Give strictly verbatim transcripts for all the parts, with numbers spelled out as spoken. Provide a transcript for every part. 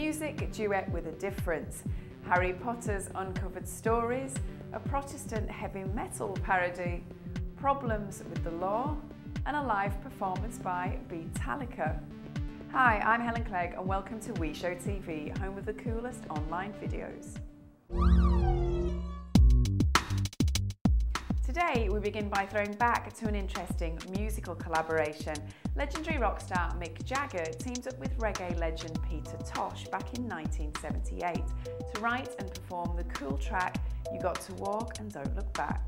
music duet with a difference, Harry Potter's uncovered stories, a Protestant heavy metal parody, problems with the law, and a live performance by Beatallica. Hi, I'm Helen Clegg and welcome to WeShow T V, home of the coolest online videos. Today we begin by throwing back to an interesting musical collaboration. Legendary rock star Mick Jagger teamed up with reggae legend Peter Tosh back in nineteen seventy-eight to write and perform the cool track You Got to Walk and Don't Look Back.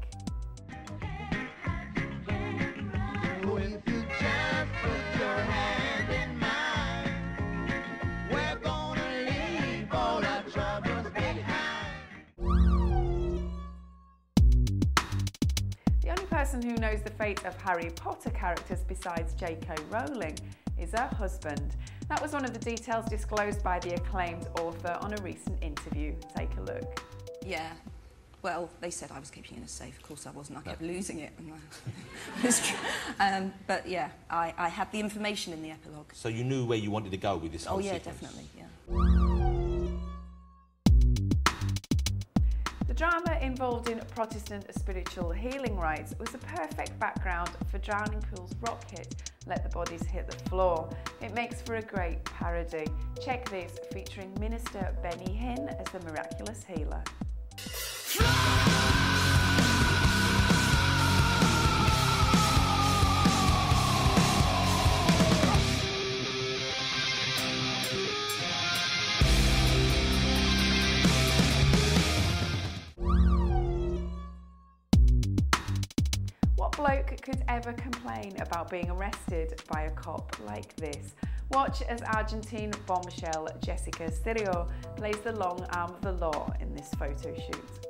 The only person who knows the fate of Harry Potter characters besides J K Rowling is her husband. That was one of the details disclosed by the acclaimed author on a recent interview. Take a look. Yeah. Well, they said I was keeping it in a safe. Of course I wasn't. I kept losing it. It's true. Um, but yeah, I, I had the information in the epilogue. So you knew where you wanted to go with this whole Oh yeah, sequence? definitely, yeah. The drama involved in Protestant spiritual healing rites was a perfect background for Drowning Pool's rock hit, Let the Bodies Hit the Floor. It makes for a great parody. Check this, featuring Minister Benny Hinn as the miraculous healer. What bloke could ever complain about being arrested by a cop like this? Watch as Argentine bombshell Jessica Cirio plays the long arm of the law in this photo shoot.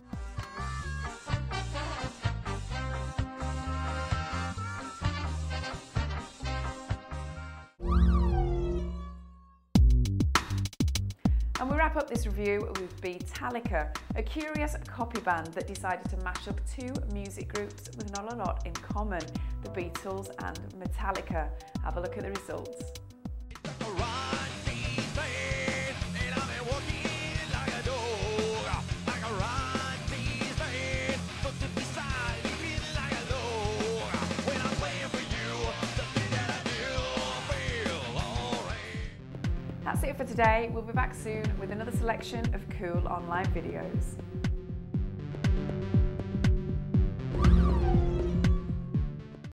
And we wrap up this review with Beatallica, a curious copy band that decided to mash up two music groups with not a lot in common, the Beatles and Metallica. Have a look at the results. That's it for today. We'll be back soon with another selection of cool online videos.